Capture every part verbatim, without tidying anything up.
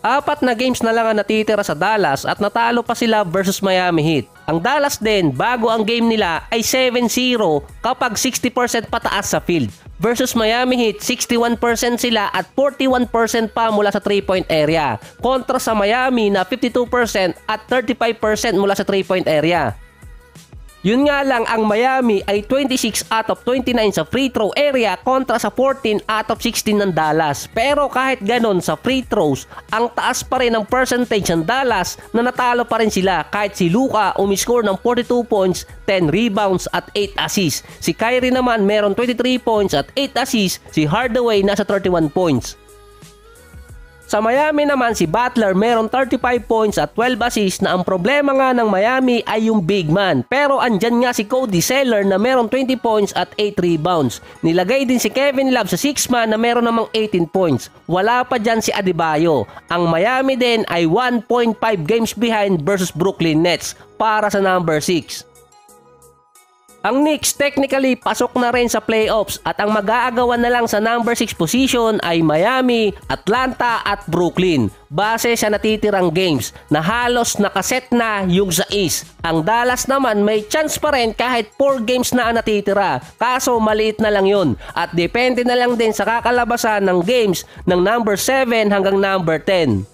Apat na games na lang ang natitira sa Dallas at natalo pa sila versus Miami Heat. Ang Dallas din, bago ang game nila ay seven zero kapag sixty percent pataas sa field. Versus Miami Heat, sixty-one percent sila at forty-one percent pa mula sa three point area. Kontra sa Miami na fifty-two percent at thirty-five percent mula sa three point area. Yun nga lang, ang Miami ay twenty-six out of twenty-nine sa free throw area kontra sa fourteen out of sixteen ng Dallas. Pero kahit ganon sa free throws, ang taas pa rin ang percentage ng Dallas na natalo pa rin sila kahit si Luka umiscore ng forty-two points, ten rebounds at eight assists. Si Kyrie naman meron twenty-three points at eight assists, si Hardaway nasa thirty-one points. Sa Miami naman, si Butler meron thirty-five points at twelve assists na ang problema nga ng Miami ay yung big man. Pero andyan nga si Cody Zeller na meron twenty points at eight rebounds. Nilagay din si Kevin Love sa six man na meron namang eighteen points. Wala pa dyan si Adebayo. Ang Miami din ay one point five games behind versus Brooklyn Nets para sa number six. Ang Knicks technically pasok na rin sa playoffs at ang mag-aagawan na lang sa number six position ay Miami, Atlanta at Brooklyn base sa natitirang games na halos nakaset na yung sa East. Ang Dallas naman may chance pa rin kahit four games na ang natitira, kaso maliit na lang yun at depende na lang din sa kakalabasan ng games ng number seven hanggang number ten.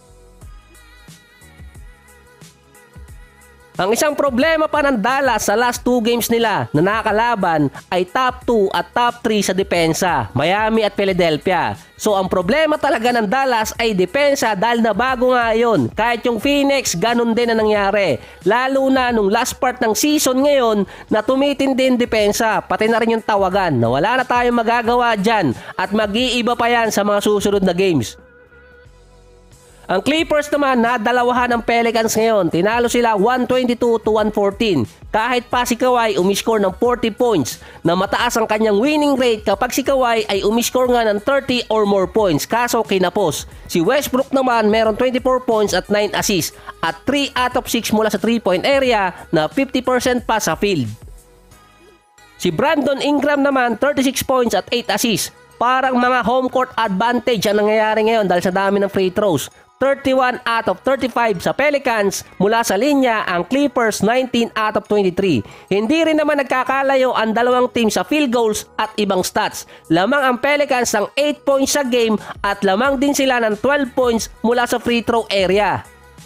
Ang isang problema pa ng Dallas sa last two games nila na nakakalaban ay top two at top three sa depensa, Miami at Philadelphia. So ang problema talaga ng Dallas ay depensa dahil na bago nga yun. Kahit yung Phoenix, ganun din ang nangyari. Lalo na nung last part ng season ngayon na tumitindi din depensa, pati na rin yung tawagan na wala na tayong magagawa dyan at mag-iiba pa yan sa mga susunod na games. Ang Clippers naman nadalawahan ng Pelicans ngayon. Tinalo sila one twenty-two to one fourteen. Kahit pa si Kawhi umiscore ng forty points na mataas ang kanyang winning rate kapag si Kawhi ay umiscore nga ng thirty or more points. Kaso kinapos. Si Westbrook naman meron twenty-four points at nine assists at three out of six mula sa three point area na fifty percent pa sa field. Si Brandon Ingram naman thirty-six points at eight assists. Parang mga home court advantage ang nangyayari ngayon dahil sa dami ng free throws. thirty-one out of thirty-five sa Pelicans, mula sa linya ang Clippers nineteen out of twenty-three. Hindi rin naman nagkakalayo ang dalawang team sa field goals at ibang stats. Lamang ang Pelicans ng eight points sa game at lamang din sila ng twelve points mula sa free throw area.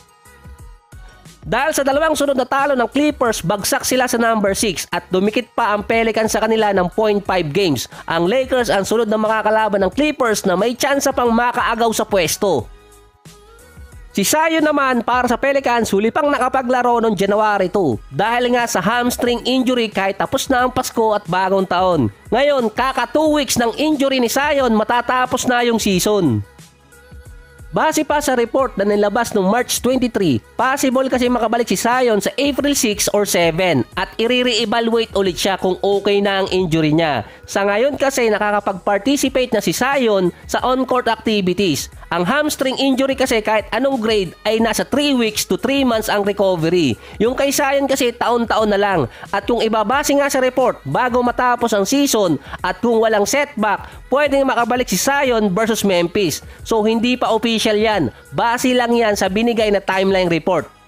Dahil sa dalawang sunod na talo ng Clippers, bagsak sila sa number six at dumikit pa ang Pelicans sa kanila ng point five games. Ang Lakers ang sunod na makakalaban ng Clippers na may tsansa pang makaagaw sa pwesto. Si Zion naman para sa Pelicans huli pang nakapaglaro noong January two dahil nga sa hamstring injury kahit tapos na ang Pasko at bagong taon. Ngayon kaka two weeks ng injury ni Zion matatapos na yung season. Base pa sa report na nilabas noong March twenty-three, possible kasi makabalik si Zion sa April six or seven at i-re-evaluate ulit siya kung okay na ang injury niya. Sa ngayon kasi nakakapag-participate na si Zion sa on-court activities. Ang hamstring injury kasi kahit anong grade ay nasa three weeks to three months ang recovery. Yung kay Zion kasi taon-taon na lang. At kung ibabase nga sa report bago matapos ang season at kung walang setback, pwedeng makabalik si Zion versus Memphis. So hindi pa official yan. Base lang yan sa binigay na timeline report.